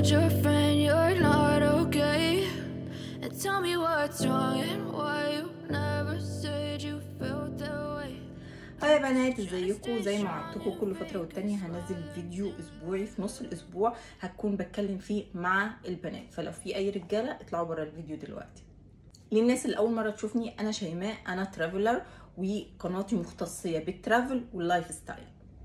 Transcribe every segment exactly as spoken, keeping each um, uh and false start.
your friend you're not okay, and tell me what's wrong and why you never said you felt that way. هاي يا بنات، ازيكم؟ زي ما عودتكم كل فتره والتانيه هنزل فيديو اسبوعي في نص الاسبوع هكون بتكلم فيه مع البنات، فلو في اي رجاله اطلعوا بره الفيديو دلوقتي. للناس اللي اول مره تشوفني، انا شيماء، انا ترافلر وقناتي مختصه بالترافل واللايف ستايل.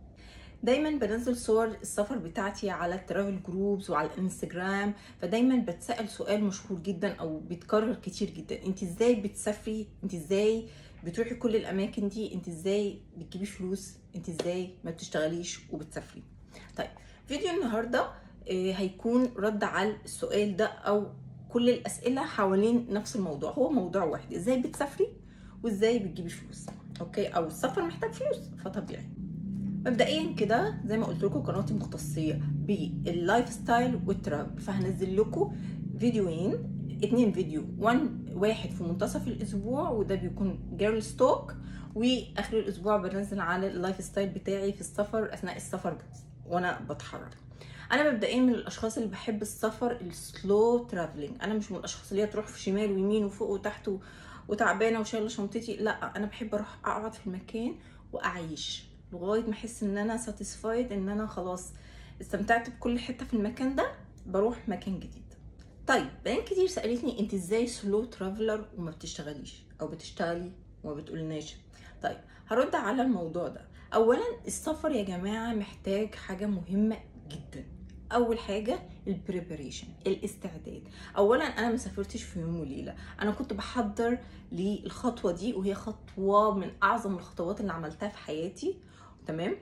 دايما بنزل صور السفر بتاعتي على الترافل جروبز وعلى الانستجرام، فدايما بتسأل سؤال مشهور جدا او بيتكرر كتير جدا: انت ازاي بتسافري؟ انت ازاي بتروحي كل الاماكن دي؟ انت ازاي بتجيبي فلوس؟ انت ازاي ما بتشتغليش وبتسافري؟ طيب، فيديو النهارده هيكون رد على السؤال ده، او كل الاسئله حوالين نفس الموضوع. هو موضوع واحد: ازاي بتسافري وازاي بتجيبي فلوس. اوكي، او السفر محتاج فلوس فطبيعي. مبدئيا كده زي ما قلت لكم، قناتي مختصه باللايف ستايل والترافل، فهنزل لكم فيديوهين، اتنين فيديو، وان واحد في منتصف الاسبوع وده بيكون جيرل ستوك، واخر الاسبوع بنزل على اللايف ستايل بتاعي في السفر، اثناء السفر وانا بتحرك. انا مبدئيا من الاشخاص اللي بحب السفر السلو ترافلينج. انا مش من الاشخاص اللي هي تروح في شمال ويمين وفوق وتحت وتعبانه وشايله شنطتي، لا، انا بحب اروح اقعد في المكان واعيش لغايه ما احس ان انا ساتيسفايد، ان انا خلاص استمتعت بكل حته في المكان ده، بروح مكان جديد. طيب، بنات كتير سالتني: انت ازاي سلو ترافلر وما بتشتغليش، او بتشتغلي وما بتقولناش؟ طيب، هرد على الموضوع ده. اولا، السفر يا جماعه محتاج حاجه مهمه جدا. اول حاجه البريباريشن، الاستعداد. اولا انا ما سافرتش في يوم وليله، انا كنت بحضر للخطوه دي، وهي خطوه من اعظم الخطوات اللي عملتها في حياتي. تمام،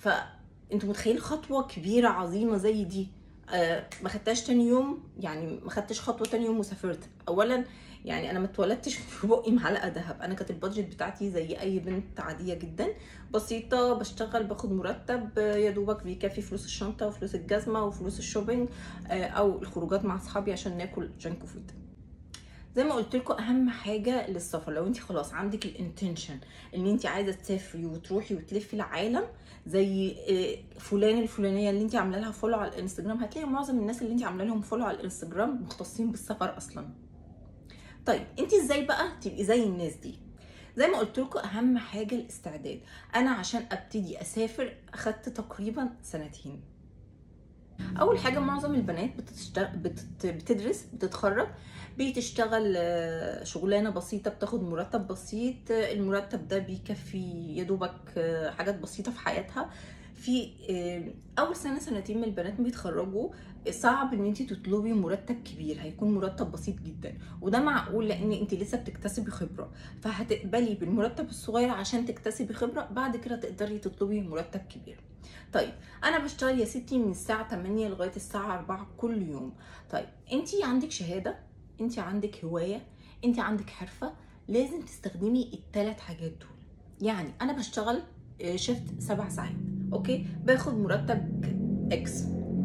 فانتوا متخيلين خطوه كبيره عظيمه زي دي آه ما خدتهاش تاني يوم، يعني ما خدتش خطوه تاني يوم وسافرت. اولا يعني انا ما اتولدتش في بقي معلقه ذهب، انا كانت البادجت بتاعتي زي اي بنت عاديه جدا، بسيطه، بشتغل باخد مرتب يا دوبك بيكفي فلوس الشنطه وفلوس الجزمه وفلوس الشوبينج آه او الخروجات مع اصحابي عشان ناكل جانك فود. زي ما قلت لكم، اهم حاجه للسفر لو انت خلاص عندك الانتنشن ان انت عايزه تسافري وتروحي وتلفي العالم، زي فلان الفلانيه اللي انت عامله لها فولو على الانستجرام، هتلاقي معظم الناس اللي انت عامله لهم فولو على الانستجرام مختصين بالسفر اصلا. طيب، انت ازاي بقى تبقي زي الناس دي؟ زي ما قلت لكم، اهم حاجه الاستعداد. انا عشان ابتدي اسافر اخدت تقريبا سنتين. اول حاجه، معظم البنات بتشتغل بتت... بتدرس، بتتخرج، بتشتغل شغلانه بسيطه، بتاخد مرتب بسيط، المرتب ده بيكفي يا دوبك حاجات بسيطه في حياتها. في اول سنه سنتين من البنات بيتخرجوا صعب ان انت تطلبي مرتب كبير، هيكون مرتب بسيط جدا، وده معقول لان انت لسه بتكتسبي خبره، فهتقبلي بالمرتب الصغير عشان تكتسبي خبره، بعد كده تقدري تطلبي مرتب كبير. طيب، انا بشتغل يا ستي من الساعه تمانية لغايه الساعه أربعة كل يوم. طيب، انت عندك شهاده، انت عندك هوايه، انت عندك حرفه، لازم تستخدمي الثلاث حاجات دول. يعني انا بشتغل شيفت سبع ساعات، اوكي، باخد مرتب اكس.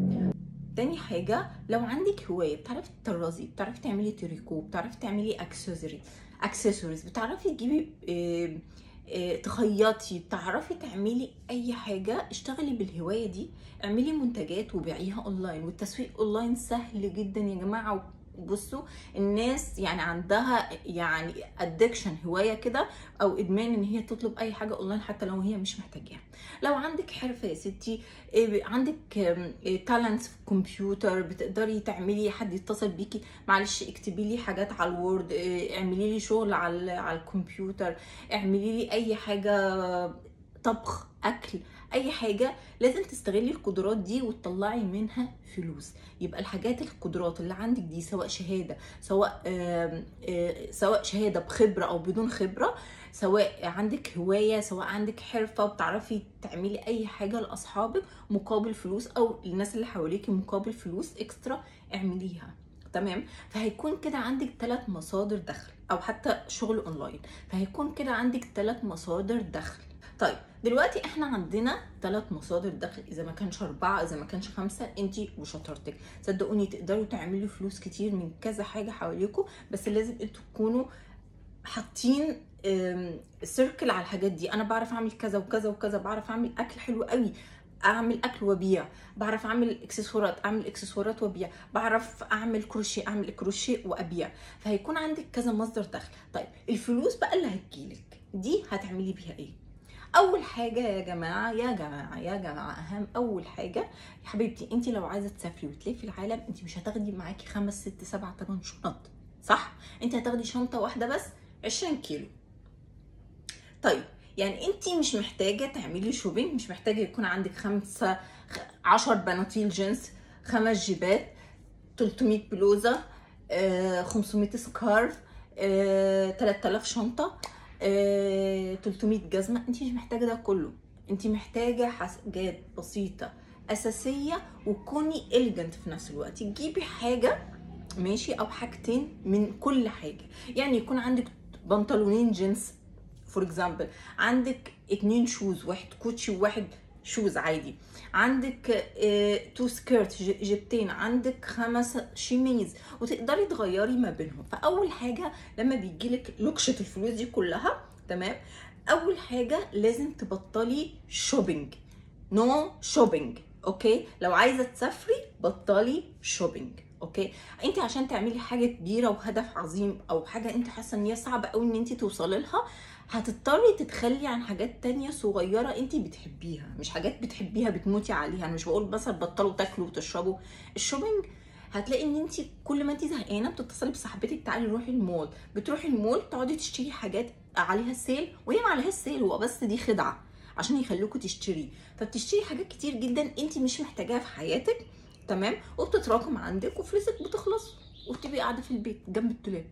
تاني حاجه، لو عندك هوايه، بتعرفي تطرزي، بتعرفي تعملي تريكو، بتعرفي تعملي اكسسوري اكسسوارز، بتعرفي تجيبي اه اه تخيطي، بتعرفي تعملي اي حاجه، اشتغلي بالهوايه دي، اعملي منتجات وبيعيها اونلاين. والتسويق اونلاين سهل جدا يا جماعه. بصوا، الناس يعني عندها يعني ادكشن، هوايه كده او ادمان، ان هي تطلب اي حاجه اونلاين حتى لو هي مش محتاجاها. لو عندك حرفه يا ستي، عندك تالنتس في الكمبيوتر، بتقدري تعملي، حد يتصل بيكي، معلش اكتبي لي حاجات على الوورد، اعملي لي شغل على على الكمبيوتر، اعملي لي اي حاجه، طبخ، اكل، اي حاجه، لازم تستغلي القدرات دي وتطلعي منها فلوس. يبقى الحاجات، القدرات اللي عندك دي، سواء شهاده، سواء آآ آآ سواء شهاده بخبره او بدون خبره، سواء عندك هوايه، سواء عندك حرفه، بتعرفي تعملي اي حاجه لاصحابك مقابل فلوس، او الناس اللي حواليكي مقابل فلوس اكسترا، اعمليها. تمام، فهيكون كده عندك ثلاث مصادر دخل، او حتى شغل اونلاين، فهيكون كده عندك ثلاث مصادر دخل. طيب، دلوقتي احنا عندنا ثلاث مصادر دخل، اذا ما كانش اربعه، اذا ما كانش خمسه، انت وشطارتك. صدقوني تقدروا تعملوا فلوس كتير من كذا حاجه حواليكم، بس لازم انتوا تكونوا حاطين سيركل على الحاجات دي. انا بعرف اعمل كذا وكذا وكذا، بعرف اعمل اكل حلو قوي، اعمل اكل وابيع، بعرف اعمل اكسسوارات اعمل اكسسوارات وابيع، بعرف اعمل كروشيه اعمل كروشيه وابيع. فهيكون عندك كذا مصدر دخل. طيب الفلوس بقى اللي هتجيلك دي هتعملي بيها ايه؟ اول حاجه يا جماعه يا جماعه يا جماعه اهم اول حاجه يا حبيبتي، انت لو عايزه تسافري وتلفي العالم انت مش هتاخدي معاكي خمس ست سبع تمن شنط، صح؟ انت هتاخدي شنطه واحده بس عشرين كيلو. طيب يعني انت مش محتاجه تعملي شوبينج، مش محتاجه يكون عندك خمسة عشر بناطيل جينز، خمس جيبات، تلتمية بلوزه، آه، خمسمية سكارف، آه، تلات آلاف شنطه، آه، تلتمية جزمه. انت مش محتاجه ده كله، انت محتاجه حاجات بسيطه اساسيه وكوني اليجنت في نفس الوقت. تجيبي حاجه ماشي او حاجتين من كل حاجه، يعني يكون عندك بنطلونين جينز فور اكزامبل، عندك اتنين شوز، واحد كوتشي وواحد شوز عادي، عندك اه تو سكيرت جبتين، عندك خمس شيميز، وتقدري تغيري ما بينهم. فاول حاجه لما بيجيلك لوكشه الفلوس دي كلها تمام، اول حاجه لازم تبطلي شوبينج، نو شوبينج. اوكي لو عايزه تسافري بطلي شوبينج. اوكي انت عشان تعملي حاجه كبيره وهدف عظيم او حاجه انت حاسه ان هي صعبه قوي ان انت توصلي لها، هتضطري تتخلي عن حاجات تانية صغيره انت بتحبيها، مش حاجات بتحبيها بتموتي عليها. انا مش بقول مثلا بطلوا تاكلوا وتشربوا. الشوبينج هتلاقي ان انت كل ما انت زهقانه بتتصلي بصاحبتك تعالي نروحي المول، بتروحي المول تقعدي تشتري حاجات عليها سيل وهي ما عليهاش سيل، هو بس دي خدعه عشان يخلوكوا تشتري. فبتشتري حاجات كتير جدا انت مش محتاجاها في حياتك تمام، وبتتراكم عندك وفلوسك بتخلص وبتبقي قاعده في البيت جنب الدولاب.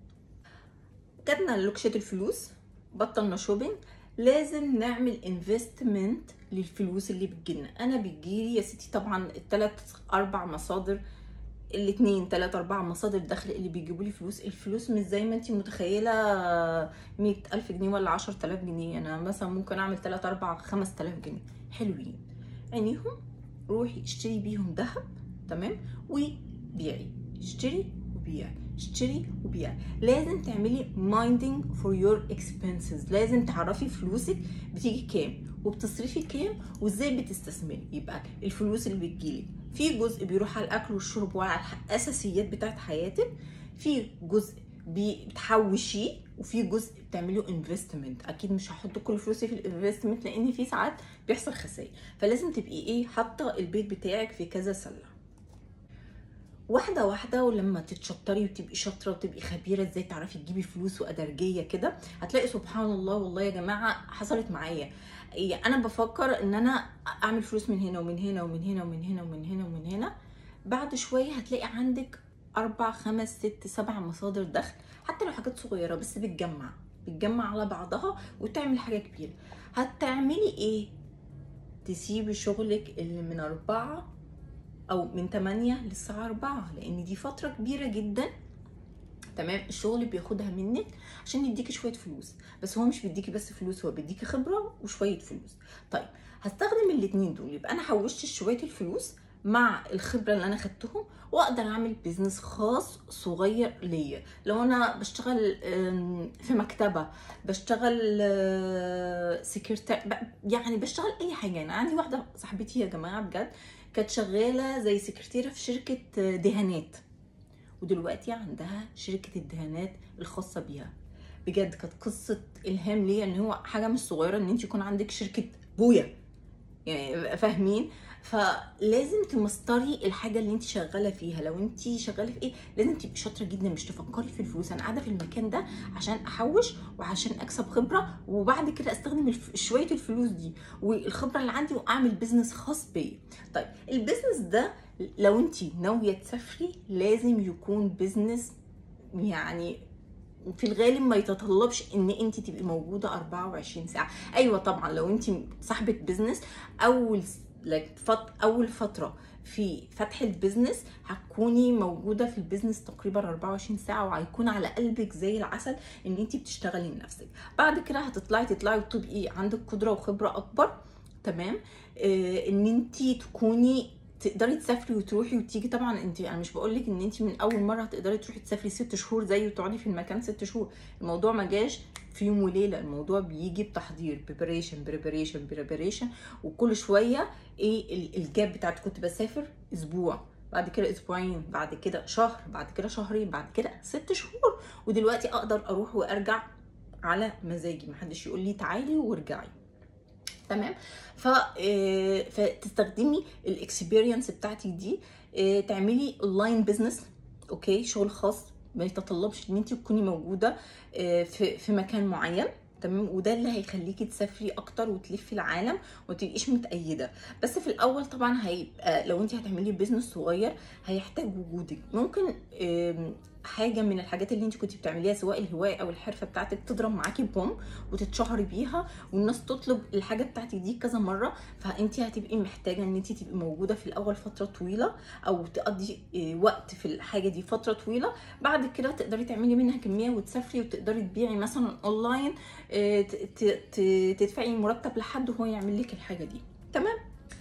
جاتنا لوكشه الفلوس، بطلنا شوبينج، لازم نعمل انفستمنت للفلوس اللي بتجيلنا. انا بتجيلي يا ستي طبعا التلات اربع مصادر، الاتنين تلات اربع مصادر دخل اللي بيجيبوا لي فلوس. الفلوس مش زي ما انت متخيله مية الف جنيه ولا عشرة الاف جنيه، انا مثلا ممكن اعمل تلات اربع خمس تلاف جنيه حلوين عينيهم، روحي اشتري بيهم ذهب تمام وبيعي، اشتري وبيعي اشتري وبيعي. لازم تعملي مايندينج فور يور اكسبنسز، لازم تعرفي فلوسك بتيجي كام وبتصرفي كام وازاي بتستثمري. يبقى الفلوس اللي بتجيلك في جزء بيروح على الاكل والشرب وعلى الاساسيات بتاعت حياتك، في جزء بتحوشيه، وفي جزء بتعملوا انفستمنت. اكيد مش هحط كل فلوسي في الانفستمنت لان في ساعات بيحصل خسائر، فلازم تبقي ايه حاطه البيت بتاعك في كذا سله واحده واحده. ولما تتشطري وتبقي شاطره وتبقي خبيره ازاي تعرفي تجيبي فلوس وادرجيه كده، هتلاقي سبحان الله. والله يا جماعه حصلت معايا، انا بفكر ان انا اعمل فلوس من هنا ومن هنا ومن هنا ومن هنا ومن هنا ومن هنا، بعد شويه هتلاقي عندك اربع خمس ست سبع مصادر دخل، حتى لو حاجات صغيره بس بتجمع بتجمع على بعضها وتعمل حاجه كبيره. هتعملي ايه؟ تسيبي شغلك اللي من اربعة او من تمانية للساعه اربعة، لان دي فتره كبيره جدا تمام. الشغل بياخدها منك عشان يديكي شويه فلوس، بس هو مش بيديكي بس فلوس، هو بيديكي خبره وشويه فلوس. طيب هستخدم الاتنين دول، يبقى انا حوشت شويه الفلوس مع الخبره اللي انا خدتهم، واقدر اعمل بيزنس خاص صغير ليا. لو انا بشتغل في مكتبه، بشتغل سكرتير، يعني بشتغل اي حاجه. يعني عندي واحده صاحبتي يا جماعه بجد كانت شغاله زي سكرتيره في شركه دهانات، ودلوقتي عندها شركه الدهانات الخاصه بيها. بجد كانت قصه الهام ليا، ان هو حاجه مش صغيره ان انت يكون عندك شركه بويا، يعني فاهمين؟ فلازم تمستري الحاجه اللي انت شغاله فيها. لو انت شغاله في ايه لازم تبقي شاطره جدا، مش تفكري في الفلوس انا قاعده في المكان ده عشان احوش وعشان اكسب خبره، وبعد كده استخدم شويه الفلوس دي والخبره اللي عندي واعمل بيزنس خاص بيا. طيب البيزنس ده لو انت ناويه تسافري لازم يكون بيزنس يعني في الغالب ما يتطلبش ان انت تبقي موجوده اربعة وعشرين ساعه. ايوه طبعا لو انت صاحبه بيزنس، اول فت... اول فتره في فتح البيزنس هتكوني موجوده في البيزنس تقريبا اربعة وعشرين ساعه، وهيكون على قلبك زي العسل ان انت بتشتغلي لنفسك. بعد كده هتطلعي تطلعي وتبقي عندك قدره وخبره اكبر تمام، آه ان انت تكوني تقدري تسافري وتروحي وتيجي. طبعا انت، انا مش بقول لك ان انت من اول مره هتقدري تروحي تسافري ست شهور زي وتقعدي في المكان ست شهور. الموضوع ما جاش في يوم وليله، الموضوع بيجي بتحضير، بريبريشن بريبريشن بريبريشن. وكل شويه ايه الجاب بتاعتي، كنت بسافر اسبوع، بعد كده اسبوعين، بعد كده شهر، بعد كده شهرين، بعد كده ست شهور. ودلوقتي اقدر اروح وارجع على مزاجي، محدش يقول لي تعالي وارجعي. تمام. ف فتستخدمي الاكسبيرينس بتاعتك دي، تعملي اونلاين بزنس، اوكي، شغل خاص ما يتطلبش ان انت تكوني موجوده في في مكان معين. تمام. وده اللي هيخليكي تسافري اكتر وتلفي العالم وما تبقيش متقيده. بس في الاول طبعا هيبقى لو انت هتعملي بيزنس صغير هيحتاج وجودك. ممكن حاجه من الحاجات اللي انت كنت بتعمليها سواء الهوايه او الحرفه بتاعتك تضرب معاكي بوم وتتشهري بيها والناس تطلب الحاجه بتاعتك دي كذا مره، فانت هتبقي محتاجه ان انت تبقي موجوده في الاول فتره طويله او تقضي وقت في الحاجه دي فتره طويله. بعد كده تقدري تعملي منها كميه وتسافري وتقدري تبيعي مثلا اونلاين، تدفعي مرتب لحد وهو يعمل لك الحاجه دي. تمام.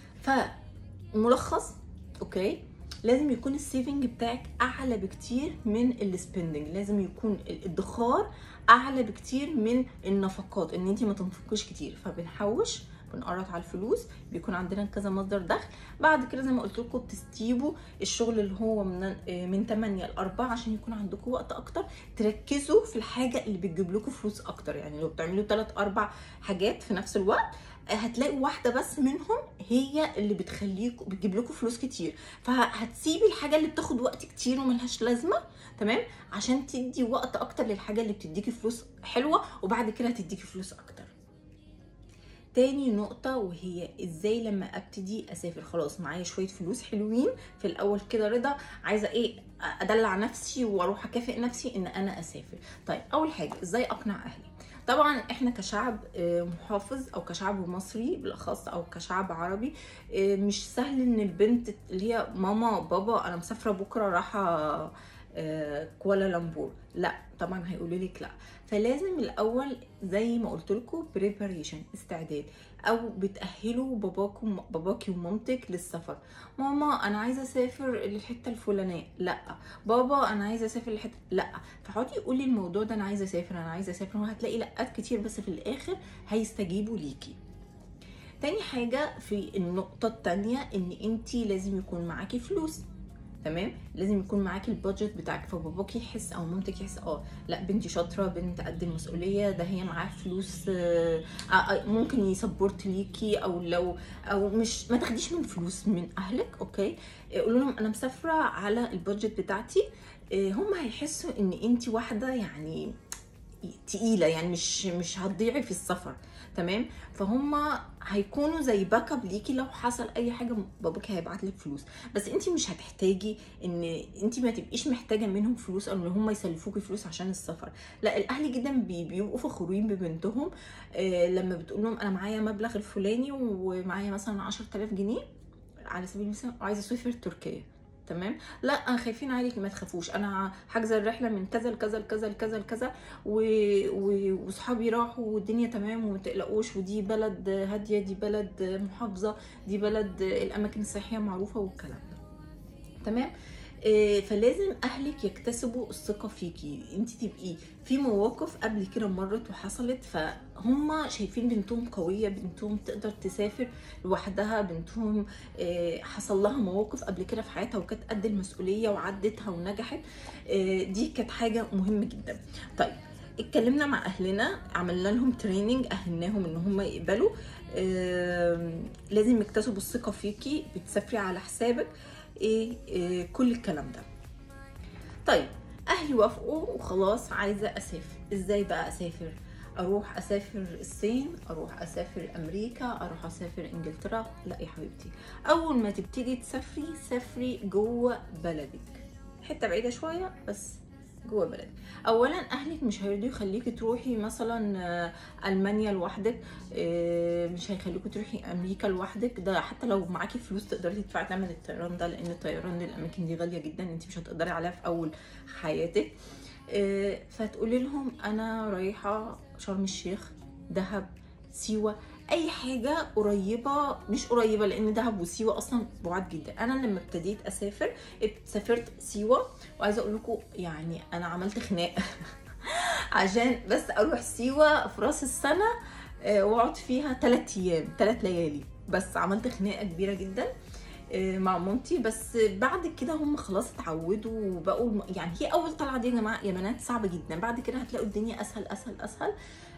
فملخص، اوكي، لازم يكون السيفنج بتاعك اعلى بكتير من السبندنج، لازم يكون الادخار اعلى بكتير من النفقات، ان انت ما تنفقيش كتير. فبنحوش، بنقرط على الفلوس، بيكون عندنا كذا مصدر دخل. بعد كده زي ما قلت لكم تستيبوا الشغل اللي هو من من تمانية ل أربعة عشان يكون عندكم وقت اكتر تركزوا في الحاجه اللي بتجيب لكم فلوس اكتر. يعني لو بتعملوا ثلاث اربع حاجات في نفس الوقت هتلاقوا واحده بس منهم هي اللي بتخليكم بتجيب لكم فلوس كتير، فهتسيبي الحاجه اللي بتاخد وقت كتير وملهاش لازمه، تمام، عشان تدي وقت اكتر للحاجه اللي بتديكي فلوس حلوه وبعد كده هتديكي فلوس اكتر. تاني نقطة وهي ازاي لما ابتدي اسافر، خلاص معايا شوية فلوس حلوين في الاول كده، رضا، عايزة ايه، ادلع نفسي واروح اكافئ نفسي ان انا اسافر. طيب اول حاجة ازاي اقنع اهلي؟ طبعا احنا كشعب محافظ او كشعب مصري بالاخص او كشعب عربي مش سهل ان البنت اللي هي ماما بابا انا مسافرة بكرة رايحة كوالالمبور، لا طبعا هيقولوا لك لا. فلازم الاول زي ما قلت لكم بريباريشن، استعداد، او بتاهلوا باباكم باباكي ومامتك للسفر. ماما انا عايزه اسافر للحته الفلانيه، لا. بابا انا عايزه اسافر للحته، لا. فحاولي قولي الموضوع ده، انا عايزه اسافر انا عايزه اسافر، وهتلاقي لقات كتير بس في الاخر هيستجيبوا ليكي. تاني حاجه في النقطه التانيه ان انتي لازم يكون معاكي فلوس، تمام، لازم يكون معاكي البادجت بتاعك، فباباكي يحس او مامتك يحس اه لا بنتي شاطره، بنت قد المسؤوليه، ده هي معاها فلوس، آه ممكن يسبورت ليكي. او لو او مش ما تاخديش من فلوس من اهلك، اوكي، قولوا لهم انا مسافره على البادجت بتاعتي، هم هيحسوا ان انت واحده يعني تقيله، يعني مش مش هتضيعي في السفر، تمام. فهم هيكونوا زي باك اب ليكي، لو حصل اي حاجه باباكي هيبعت لك فلوس، بس انت مش هتحتاجي ان انت ما تبقيش محتاجه منهم فلوس او ان هم يسلفوكي فلوس عشان السفر. لا، الاهل جدا بيبقوا فخورين ببنتهم آه لما بتقول لهم انا معايا مبلغ الفلاني ومعايا مثلا عشرة آلاف جنيه على سبيل المثال وعايزه اسافر تركيا، تمام، لا خايفين عليكي، ما تخافوش، انا حاجزه الرحله من كذا لكذا لكذا لكذا لكذا واصحابي راحوا والدنيا تمام وما تقلقوش، ودي بلد هاديه، دي بلد محافظه، دي بلد الاماكن السياحيه معروفه والكلام ده، تمام. فلازم اهلك يكتسبوا الثقه فيكي، انت تبقي في مواقف قبل كده مرت وحصلت فهم شايفين بنتهم قويه، بنتهم تقدر تسافر لوحدها، بنتهم حصل لها مواقف قبل كده في حياتها وكانت قد المسؤوليه وعدتها ونجحت. دي كانت حاجه مهمه جدا. طيب اتكلمنا مع اهلنا، عملنا لهم تريننج، اهلناهم ان هم يقبلوا، لازم يكتسبوا الثقه فيكي، بتسافري على حسابك، إيه, ايه كل الكلام ده. طيب اهلي وافقوا وخلاص عايزه اسافر، ازاي بقى اسافر؟ اروح اسافر الصين، اروح اسافر امريكا، اروح اسافر انجلترا؟ لا يا حبيبتي، اول ما تبتدي تسافري سافري جوه بلدك، حته بعيده شويه بس جوه بلدك. اولا اهلك مش هيرضوا يخليكي تروحي مثلا المانيا لوحدك، مش هيخليكي تروحي امريكا لوحدك، ده حتى لو معاكي فلوس تقدري تدفعي ثمن الطيران ده، لان الطيران للاماكن دي غاليه جدا، انت مش هتقدري عليها في اول حياتك. فتقولي لهم انا رايحه شرم الشيخ، دهب، سيوه، اي حاجه قريبه، مش قريبه لان دهب وسيوه اصلا بعاد جدا. انا لما ابتديت اسافر سافرت سيوه، وعايزه اقول لكم يعني انا عملت خناق عشان بس اروح سيوه في راس السنه واقعد فيها ثلاث ايام ثلاث ليالي، بس عملت خناقه كبيره جدا مع مامتي. بس بعد كده هم خلاص اتعودوا وبقوا، يعني هي اول طلعه دي يا جماعه يا بنات صعبه جدا، بعد كده هتلاقوا الدنيا اسهل اسهل اسهل.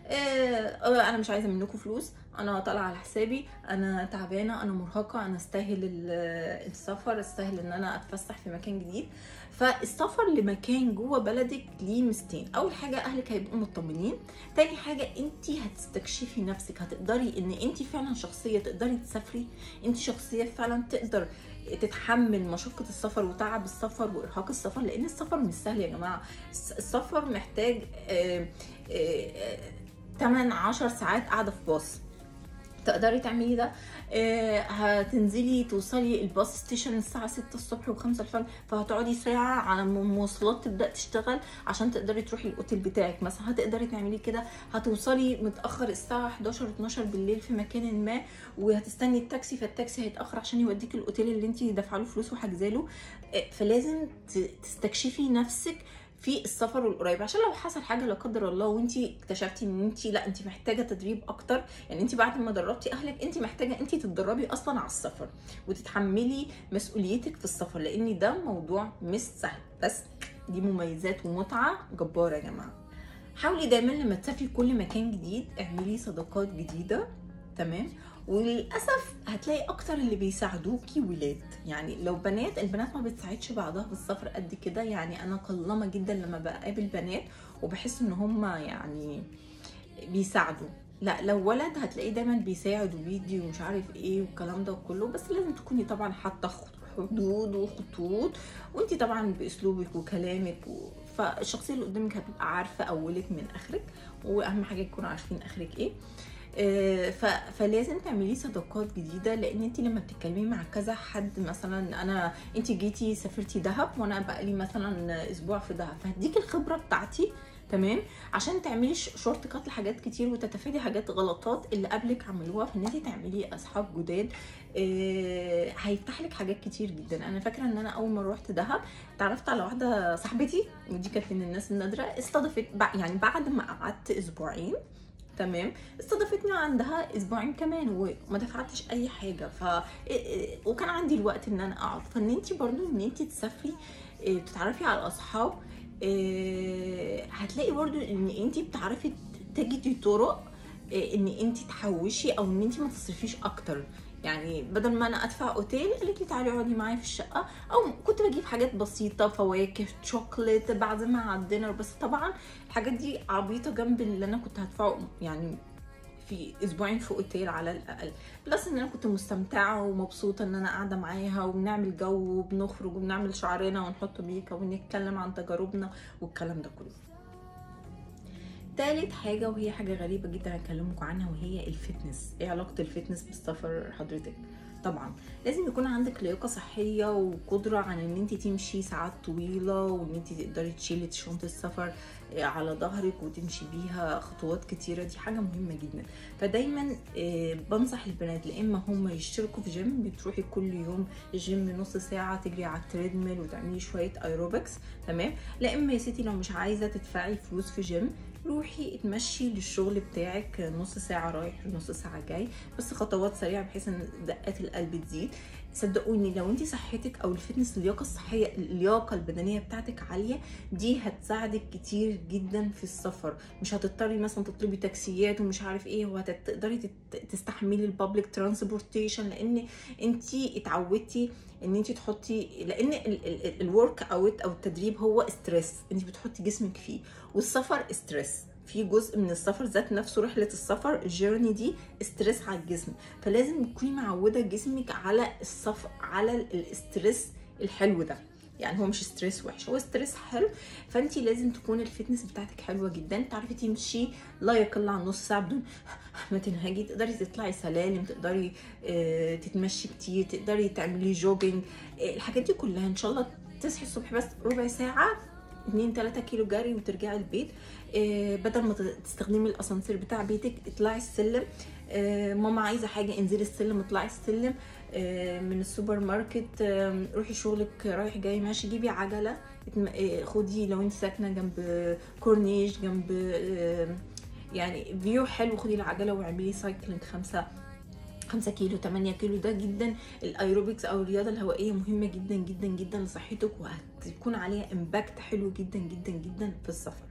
آه انا مش عايزه منكم فلوس، انا طالعه على حسابي، انا تعبانه، انا مرهقه، انا استاهل السفر، استاهل ان انا اتفسح في مكان جديد. فالسفر لمكان جوه بلدك ليه ميزتين، اول حاجه اهلك هيبقوا مطمنين، تاني حاجه انت هتستكشفي نفسك، هتقدري ان انت فعلا شخصيه تقدري تسافري، انت شخصيه فعلا تقدر تتحمل مشقه السفر وتعب السفر وارهاق السفر، لان السفر مش سهل يا جماعه. السفر محتاج آآ آآ تمن عشر ساعات قاعده في باص، تقدري تعملي ده. آه هتنزلي توصلي الباص ستيشن الساعه ستة الصبح وخمسة الفجر، فهتقعدي ساعه على المواصلات تبدا تشتغل عشان تقدري تروحي الاوتيل بتاعك مثلا، هتقدري تعملي كده. هتوصلي متاخر الساعه حداشر اتناشر بالليل في مكان ما، وهتستني التاكسي، فالتاكسي هيتاخر عشان يوديك الاوتيل اللي انت دافعه له فلوس وحاجزه له. آه فلازم تستكشفي نفسك في السفر القريب، عشان لو حصل حاجه لا قدر الله وانت اكتشفتي ان انت لا انت محتاجه تدريب اكتر، يعني انت بعد ما دربتي اهلك انت محتاجه انت تتدربي اصلا على السفر وتتحملي مسؤوليتك في السفر، لان ده موضوع مش سهل، بس دي مميزات ومتعه جباره يا جماعه. حاولي دايما لما تسافري كل مكان جديد اعملي صداقات جديده، تمام؟ وللاسف هتلاقي اكتر اللي بيساعدوكي ولاد، يعني لو بنات، البنات ما بتساعدش بعضها في السفر قد كده، يعني انا قلما جدا لما بقابل بنات وبحس ان هم يعني بيساعدوا. لا لو ولد هتلاقيه دايما بيساعد وبيدي ومش عارف ايه والكلام ده كله، بس لازم تكوني طبعا حاطه حدود وخطوط، وانتي طبعا باسلوبك وكلامك و... فالشخصيه اللي قدامك هتبقى عارفه اولك من اخرك، واهم حاجه يكونوا عارفين اخرك ايه. فلازم تعملي صداقات جديده، لان انت لما بتتكلمي مع كذا حد، مثلا انا انت جيتي سافرتي دهب وانا بقالي مثلا اسبوع في دهب، فهديك الخبره بتاعتي، تمام؟ عشان تعملي شورت كات لحاجات كتير وتتفادي حاجات غلطات اللي قبلك عملوها، فان انت تعملي اصحاب جداد آه هيفتح لك حاجات كتير جدا. انا فاكره ان انا اول ما روحت دهب اتعرفت على واحده صاحبتي، ودي كانت من الناس النادره، استضافت يعني بعد ما قعدت اسبوعين، تمام، استضافتني عندها اسبوعين كمان وما دفعتش اي حاجه، ف وكان عندي الوقت ان انا اقعد. فان انت برضو ان انت تسافري تتعرفي على اصحاب، هتلاقي برضو ان انت بتعرفي تجدي طرق ان انت تحوشي او ان انت ما تصرفيش اكتر. يعني بدل ما انا ادفع اوتيل قالت لي تعالي اقعدي معايا في الشقه، او كنت بجيب حاجات بسيطه، فواكه، شوكليت، بعزمها على الدينر، بس طبعا الحاجات دي عبيطه جنب اللي انا كنت هدفعه يعني في اسبوعين في اوتيل على الاقل. بلس ان انا كنت مستمتعه ومبسوطه ان انا قاعده معاها وبنعمل جو وبنخرج وبنعمل شعرنا ونحط ميك اب ونتكلم عن تجاربنا والكلام ده كله. تالت حاجه وهي حاجه غريبه جدا هكلمكم عنها، وهي الفتنس. ايه علاقه الفتنس بالسفر حضرتك؟ طبعا لازم يكون عندك لياقه صحيه وقدره على ان انت تمشي ساعات طويله، وان انت تقدري تشيلي شنطه السفر على ظهرك وتمشي بيها خطوات كتيره، دي حاجه مهمه جدا. فدايما بنصح البنات لا اما هم يشتركوا في جيم، بتروحي كل يوم الجيم نص ساعه تجري على التريدميل وتعملي شويه ايروبكس، تمام؟ لا اما يا ستي لو مش عايزه تدفعي فلوس في جيم، روحي اتمشي للشغل بتاعك نص ساعه رايح نص ساعه جاي، بس خطوات سريعه بحيث ان دقات القلب تزيد. صدقوني لو انت صحتك او الفتنس اللياقه الصحيه اللياقه البدنيه بتاعتك عاليه، دي هتساعدك كتير جدا في السفر. مش هتضطري مثلا تطلبي تاكسيات ومش عارف ايه، وهتقدري تستحملي البابليك ترانسبورتيشن، لان انت اتعودتي ان انت تحطي، لان الورك اوت او التدريب هو ستريس انت بتحطي جسمك فيه، والسفر ستريس، في جزء من السفر ذات نفسه، رحله السفر الجيرني دي ستريس على الجسم، فلازم تكوني معوده جسمك على السفر على الاستريس الحلو ده. يعني هو مش ستريس وحش، هو ستريس حلو. فانت لازم تكون الفتنس بتاعتك حلوه جدا، تعرفي تمشي لا يقل عن نص ساعه بدون ما تنهجي، تقدري تطلعي سلالم، تقدري اه تتمشي كتير، تقدري تعملي جوجينج، اه الحاجات دي كلها ان شاء الله. تصحي الصبح بس ربع ساعه اتنين تلاتة كيلو جري وترجعي البيت. آه بدل ما تستخدمي الاسانسير بتاع بيتك اطلعي السلم. آه ماما عايزه حاجه انزلي السلم اطلعي السلم. آه من السوبر ماركت آه روحي شغلك رايح جاي ماشي جيبي عجله. آه خدي لو انت ساكنه جنب كورنيش جنب آه يعني فيو حلو، خدي العجله واعملي سايكلينج خمسة خمسة كيلو تمانية كيلو. ده جدا الايروبكس او الرياضه الهوائيه مهمه جدا جدا جدا لصحتك، وهتكون عليها امباكت حلو جدا جدا جدا في السفر.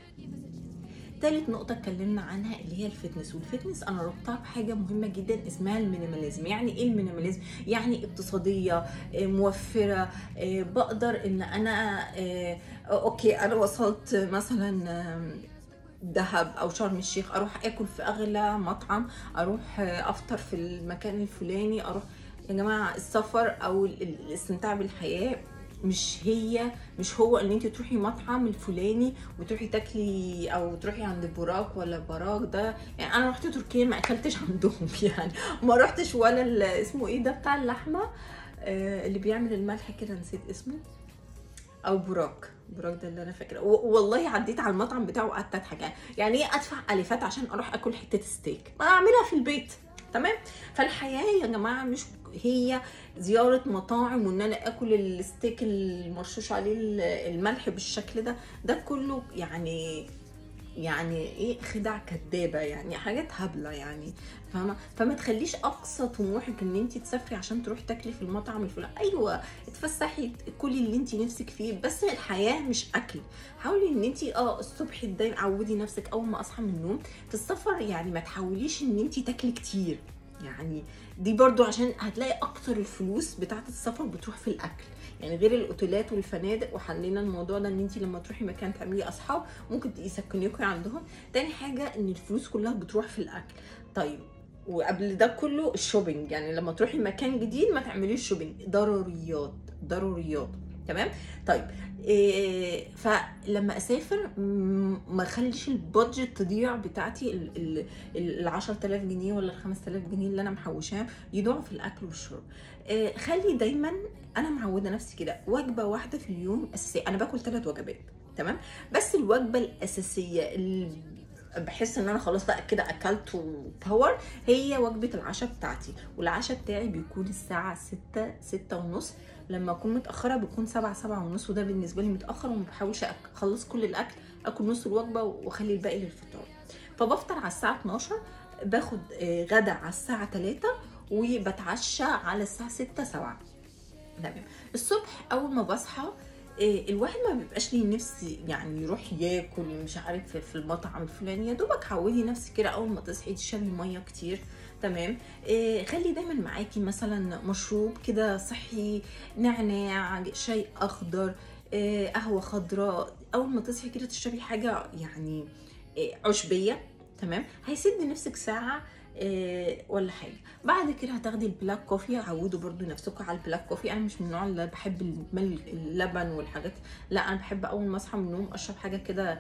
تالت نقطة اتكلمنا عنها اللي هي الفتنس، والفتنس انا ربطها بحاجة مهمة جدا اسمها المينيماليزم. يعني ايه المينيماليزم؟ يعني اقتصادية موفرة، بقدر ان انا اوكي انا وصلت مثلا دهب او شرم الشيخ، اروح اكل في اغلى مطعم، اروح افطر في المكان الفلاني، اروح. يا جماعة السفر او الاستمتاع بالحياة مش هي مش هو ان انت تروحي مطعم الفلاني وتروحي تاكلي او تروحي عند براك ولا براك. ده يعني انا رحت تركيا ما اكلتش عندهم، يعني ما رحتش ولا اسمه ايه ده بتاع اللحمه آه اللي بيعمل الملح كده نسيت اسمه، او براك براك ده اللي انا فاكره. والله عديت على المطعم بتاعه وقعدت اضحك. يعني ايه ادفع الافات عشان اروح اكل حته ستيك؟ ما اعملها في البيت. تمام. فالحياه يا جماعه مش هي زياره مطاعم وان انا اكل الستيك المرشوش عليه الملح بالشكل ده. ده كله يعني يعني ايه خدع كدابه، يعني حاجات هبله يعني فاهمه. فما تخليش اقصى طموحك ان انت تسافري عشان تروحي تاكلي في المطعم الفلاني. ايوه اتفسحي كلي اللي انت نفسك فيه، بس الحياه مش اكل. حاولي ان انت اه الصبح دايما عودي نفسك اول ما اصحى من النوم في السفر، يعني ما تحاوليش ان انت تاكلي كتير. يعني دي برضو عشان هتلاقي اكتر الفلوس بتاعه السفر بتروح في الاكل، يعني غير الاوتيلات والفنادق. وحلينا الموضوع ده ان انت لما تروحي مكان تعملي اصحاب ممكن يسكنوكي عندهم. تاني حاجه ان الفلوس كلها بتروح في الاكل. طيب وقبل ده كله الشوبينج، يعني لما تروحي مكان جديد ما تعمليش شوبينج، ضروريات ضروريات. تمام. طيب إيه فلما اسافر ما اخليش البادجت تضيع بتاعتي ال عشرة آلاف جنيه ولا ال خمسة آلاف جنيه اللي انا محوشاها يضيعوا في الاكل والشرب. إيه خلي دايما انا معوده نفسي كده وجبه واحده في اليوم اساسيه. انا باكل ثلاث وجبات تمام، بس الوجبه الاساسيه اللي بحس ان انا خلاص بقى كده اكلت وباور هي وجبه العشاء بتاعتي. والعشاء بتاعي بيكون الساعه ستة ستة ونص، لما اكون متاخره بيكون سبعة سبعة ونص، وده بالنسبه لي متاخر. وما بحاولش اخلص كل الاكل، اكل نص الوجبه واخلي الباقي للفطار. فبفطر على الساعه اتناشر، باخد غدا على الساعه تلاتة، وبتعشى على الساعه ستة سبعة. تمام. الصبح اول ما بصحى الواحد ما بيبقاش ليه نفسي يعني يروح ياكل مش عارف في المطعم الفلاني. يا دوبك عودي نفسك كده اول ما تصحي تشربي ميه كتير. تمام. إيه خلي دايما معاكي مثلا مشروب كده صحي، نعناع، شاي اخضر، إيه قهوه خضراء. اول ما تصحي كده تشربي حاجه يعني إيه عشبيه. تمام. هيسد نفسك ساعه إيه ولا حاجه. بعد كده هتاخدي البلاك كوفي. عودوا برضو نفسكم على البلاك كوفي. انا مش من النوع اللي بحب اللبن والحاجات، لا انا بحب اول ما اصحى من النوم اشرب حاجه كده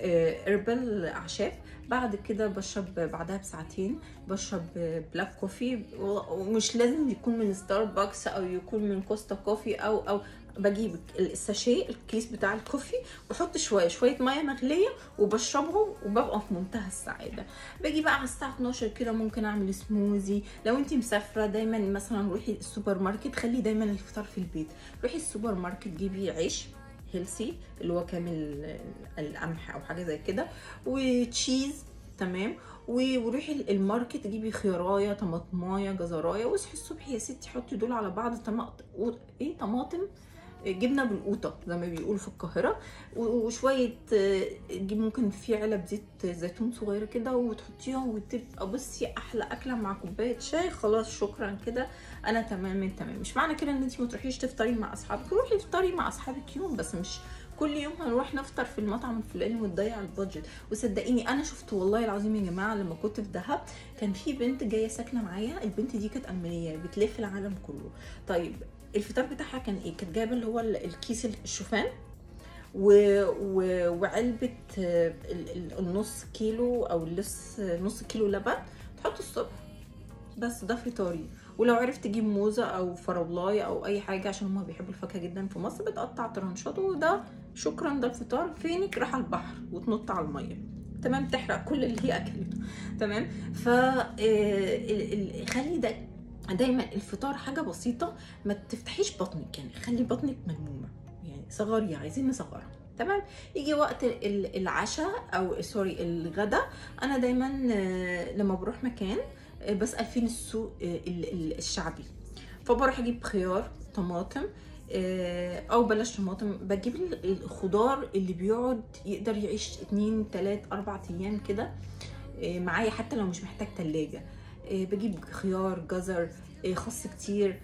هربل اعشاب. بعد كده بشرب بعدها بساعتين بشرب بلاك كوفي، ومش لازم يكون من ستاربكس او يكون من كوستا كوفي او او بجيب الساشيه الكيس بتاع الكوفي، بحط شويه شويه ميه مغليه وبشربهم وببقى في منتهى السعاده. باجي بقى على الساعه اتناشر كده ممكن اعمل سموزي. لو انت مسافره دايما مثلا روحي السوبر ماركت، خلي دايما الفطار في البيت. روحي السوبر ماركت جيبي عيش هيلسي اللي هو كامل القمح او حاجه زي كده، وتشيز. تمام. وروحي الماركت جيبي خيارايه طماطمايه جزرايه، واصحي الصبح يا ستي حطي دول على بعض. طماطم ايه طماطم جبنه بالقوطه زي ما بيقولوا في القاهره، وشويه جيب ممكن في علب زيت زيتون صغيره كده وتحطيها، وتبقى بصي احلى اكله مع كوبايه شاي. خلاص شكرا كده انا تمام تمام. مش معنى كده ان انت ما تروحيش تفطري مع اصحابك، روحي افطري مع اصحابك يوم، بس مش كل يوم هنروح نفطر في المطعم الفلاني وتضيع البادجت. وصدقيني انا شفت والله العظيم يا جماعه لما كنت في دهب كان في بنت جايه ساكنه معايا. البنت دي كانت المانيه بتلف العالم كله. طيب الفطار بتاعها كان ايه؟ كانت جايبه اللي هو الكيس الشوفان و... و... وعلبه النص كيلو او نص كيلو لبن تحط الصبح، بس ده فطاري. ولو عرفت تجيب موزه او فراولايه او اي حاجه عشان هما بيحبوا الفاكهه جدا في مصر، بتقطع طرنشات. وده شكرا، ده الفطار. فينك راح على البحر وتنط على الميه، تمام، تحرق كل اللي هي اكلته، تمام. ف خلي ده دايما الفطار حاجه بسيطه، ما تفتحيش بطنك، يعني خلي بطنك ملمومه، يعني صغري، عايزين نصغرها، تمام. يجي وقت العشاء او سوري الغدا، انا دايما لما بروح مكان بسال فين السوق الشعبي، فبروح اجيب خيار، طماطم، او بلاش طماطم، بجيب الخضار اللي بيقعد يقدر يعيش اتنين تلات اربع ايام كده معايا، حتى لو مش محتاج تلاجة. بجيب خيار، جزر، خس كتير،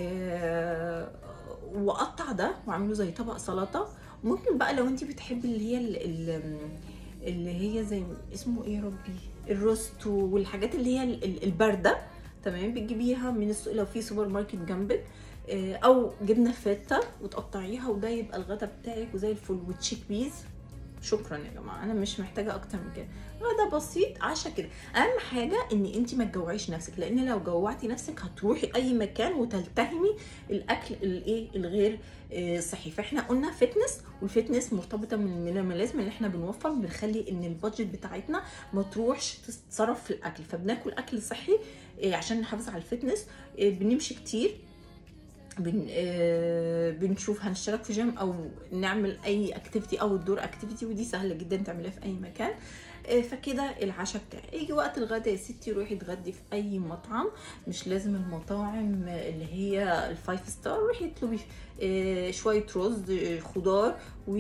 واقطع ده واعمله زي طبق سلطه. ممكن بقى لو انت بتحبي اللي هي اللي هي زي اسمه ايه يا ربي، الروستو والحاجات اللي هي البارده، تمام، بتجيبيها من السوق لو في سوبر ماركت جنبك، او جبنه فته وتقطعيها، وده يبقى الغدا بتاعك وزي الفل. وتشيك بيز، شكرا يا جماعه، انا مش محتاجه اكتر من كده. غدا بسيط، عشا كده. اهم حاجه ان انت ما تجوعيش نفسك، لان لو جوعتي نفسك هتروحي اي مكان وتلتهمي الاكل الايه الغير صحي. فاحنا قلنا فتنس، والفتنس مرتبطه من المينيماليزم، اللي احنا بنوفر، بنخلي ان البادجت بتاعتنا ما تروحش تتصرف في الاكل، فبناكل اكل صحي عشان نحافظ على الفتنس. بنمشي كتير، بن آه بنشوف هنشترك في جيم او نعمل اي اكتيفيتي او الدور اكتيفيتي، ودي سهله جدا تعمليها في اي مكان. آه فكده العشاء بتاعي. يجي وقت الغدا يا ستي، روحي تغدي في اي مطعم، مش لازم المطاعم اللي هي الفايف ستار، روحي اطلبي آه شويه رز، آه خضار، و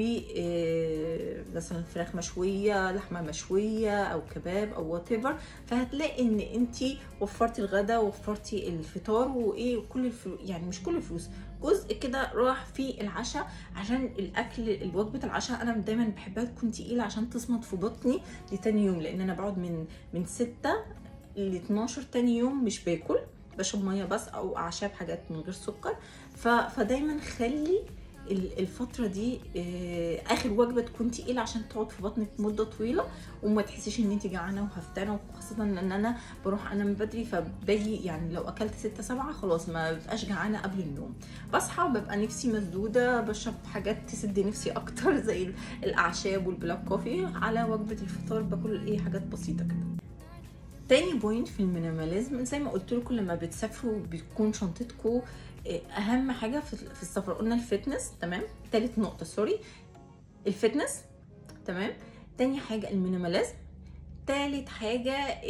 آه مثلا فراخ مشويه، لحمه مشويه، او كباب، او وات ايفر. فهتلاقي ان انت وفرتي الغدا ووفرتي الفطار وايه، وكل الفلوس، يعني مش كل الفلوس، جزء كده راح في العشاء. عشان الاكل وجبه العشاء انا دايما بحبها تكون تقيله عشان تصمد في بطني لتاني يوم، لان انا بقعد من من ستة ل اتناشر تاني يوم مش باكل، بشرب ميه بس او اعشاب، حاجات من غير سكر. فدايما خلي الفتره دي اخر وجبه تكون تقيله عشان تقعد في بطنك مده طويله، وما تحسيش ان انت جعانه وهفتانه. وخاصه ان انا بروح انام بدري، فباجي يعني لو اكلت ستة سبعة خلاص ما ببقاش جعانه قبل النوم. بصحى ببقى نفسي مسدوده، بشرب حاجات تسد نفسي اكتر زي الاعشاب والبلاك كوفي. على وجبه الفطار باكل ايه، حاجات بسيطه كده. تاني بوينت في المينيماليزم، زي ما قلت لكم، لما بتسافروا بتكون شنطتكم اهم حاجه في السفر. قلنا الفتنس، تمام. تالت نقطه سوري الفتنس، تمام. تاني حاجه المينيماليزم. تالت حاجه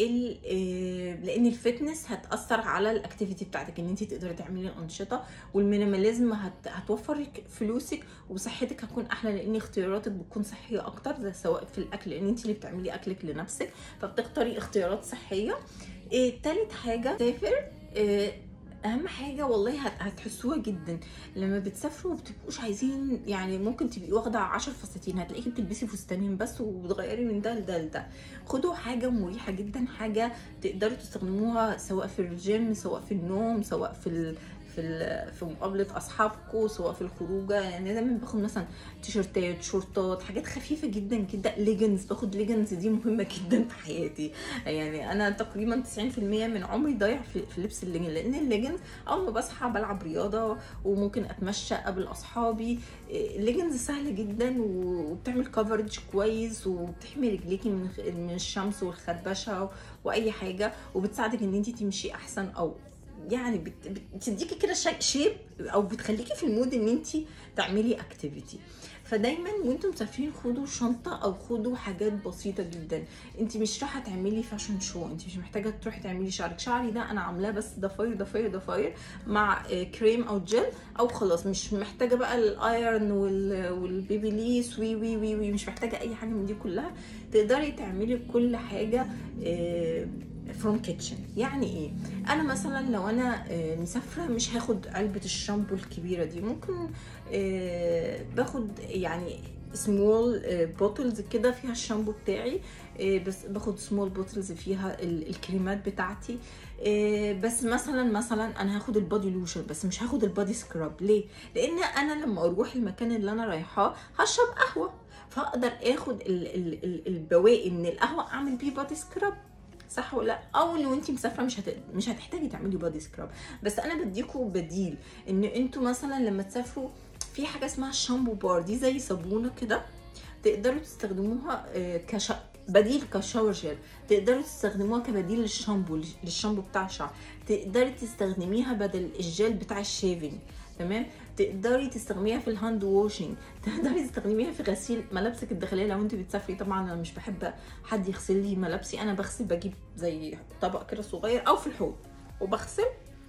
لان الفتنس هتاثر على الاكتيفيتي بتاعتك، ان انت تقدري تعملي الانشطه، والمينيماليزم هت... هتوفر فلوسك وصحتك هتكون احلى، لان اختياراتك بتكون صحيه اكتر، ده سواء في الاكل، لان انت اللي بتعملي اكلك لنفسك، فبتختاري اختيارات صحيه. إيه تالت حاجه سافر. إيه اهم حاجه والله هتحسوها جدا لما بتسافروا، وبتبقوش عايزين، يعني ممكن تبقي واخده عشر فساتين، هتلاقيكي بتلبسي فستانين بس وبتغيري من ده لده لده. خدوا حاجه مريحه جدا، حاجه تقدروا تستخدموها سواء في الجيم، سواء في النوم، سواء في ال... في ال... في مقابله اصحابكم، سواء في الخروجه. يعني دايما باخد مثلا تيشرتات، شورتات، حاجات خفيفه جدا كده. ليجنز، باخد ليجنز، دي مهمه جدا في حياتي. يعني انا تقريبا تسعين في المية من عمري ضايع في, في لبس الليجن، لان الليجنز اول ما بصحى بلعب رياضه وممكن اتمشى قبل اصحابي. الليجنز سهله جدا وبتعمل كفرج كويس، وبتحمي رجليكي من من الشمس والخربشه واي حاجه، وبتساعدك ان انت تمشي احسن، او يعني بتديكي كده شيب، او بتخليكي في المود ان انت تعملي اكتيفيتي. فدايما وانتم مسافرين خدوا شنطه او خدوا حاجات بسيطه جدا. انت مش رايحه تعملي فاشن شو، انت مش محتاجه تروحي تعملي شعرك. شعري ده انا عاملاه بس ضفاير ضفاير ضفاير مع كريم او جل، او خلاص مش محتاجه بقى الايرن والبيبيليس وي وي وي وي مش محتاجه اي حاجه من دي كلها. تقدري تعملي كل حاجه فروم كيتشن. يعني ايه؟ انا مثلا لو انا مسافره مش هاخد علبه الشامبو الكبيره دي، ممكن باخد يعني سمول بوتلز كده فيها الشامبو بتاعي، بس باخد سمول بوتلز فيها الكريمات بتاعتي. بس مثلا مثلا انا هاخد البادي لوشن بس مش هاخد البادي سكراب. ليه؟ لان انا لما اروح المكان اللي انا رايحاه هشرب قهوه، فاقدر اخد البواقي من القهوه اعمل بيه بادي سكراب. صح ولا لا؟ او لو انت مسافره مش هت... مش هتحتاجي تعملي بادي سكراب. بس انا بديكوا بديل ان انتوا مثلا لما تسافروا في حاجه اسمها الشامبو بار، دي زي صابونه كده تقدروا تستخدموها كش بديل كشاور جيل، تقدروا تستخدموها كبديل للشامبو للشامبو بتاع الشعر، تقدري تستخدميها بدل الجل بتاع الشيفنج، تمام؟ تقدري تستخدميها في الهاند واشنج، تقدري تستخدميها في غسيل ملابسك الداخليه لو انت بتسافري. طبعا انا مش بحب حد يغسل لي ملابسي، انا بغسل بجيب زي طبق كده صغير او في الحوض وبغسل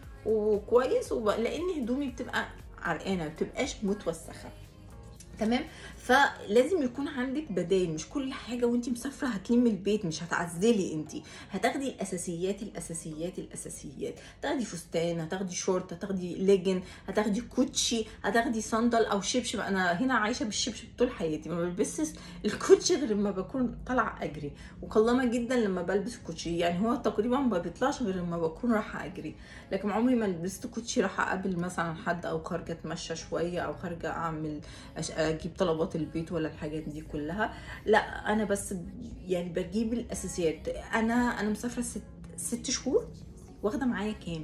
وكويس وب... لان هدومي بتبقى عرقانه، ما بتبقاش متوسخه، تمام؟ فلازم يكون عندك بدائل، مش كل حاجه وانت مسافره هتلمي البيت، مش هتعزلي، انت هتاخدي الاساسيات الاساسيات الاساسيات، هتاخدي فستان، هتاخدي شورت، هتاخدي ليجن، هتاخدي كوتشي، هتاخدي صندل او شبشب. انا هنا عايشه بالشبشب طول حياتي، ما بلبسش الكوتشي غير لما بكون طالعه اجري، وقلما جدا لما بلبس كوتشي، يعني هو تقريبا ما بيطلعش غير لما بكون رايحه اجري، لكن عمري ما لبست كوتشي رايحه اقابل مثلا حد او خارجه اتمشى شويه او خارجه اعمل اجيب طلبات البيت ولا الحاجات دي كلها. لا انا بس يعني بجيب الاساسيات. انا انا مسافره ست ست شهور، واخده معايا كام؟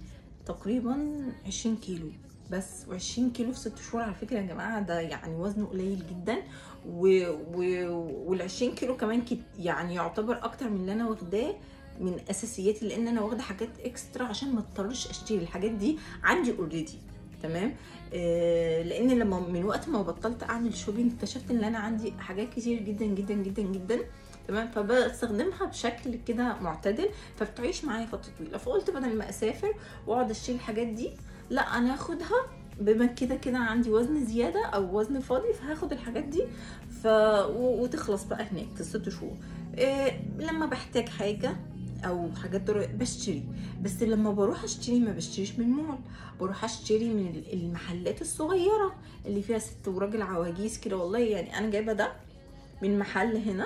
تقريبا عشرين كيلو بس، وعشرين كيلو في ست شهور على فكره يا جماعه ده يعني وزنه قليل جدا، و... و... والعشرين كيلو كمان كت... يعني يعتبر اكتر من اللي انا واخداه من اساسياتي، لان انا واخده حاجات اكسترا عشان ما اضطرش اشتري الحاجات دي عندي اوريدي، تمام؟ آه لان لما من وقت ما بطلت اعمل شوبينج اكتشفت ان انا عندي حاجات كتير جدا جدا جدا جدا، تمام؟ فبستخدمها بشكل كده معتدل، فبتعيش معايا فتره طويله. فقلت بدل ما اسافر واقعد اشتري الحاجات دي، لا انا اخدها بما كده كده عندي وزن زياده او وزن فاضي، فهاخد الحاجات دي ف وتخلص بقى هناك في الست شهور. آه لما بحتاج حاجه او حاجات ضروريه بشتري، بس لما بروح اشتري ما بشتريش من مول، بروح اشتري من المحلات الصغيره اللي فيها ست وراجل عواجيز كده. والله يعني انا جايبه ده من محل هنا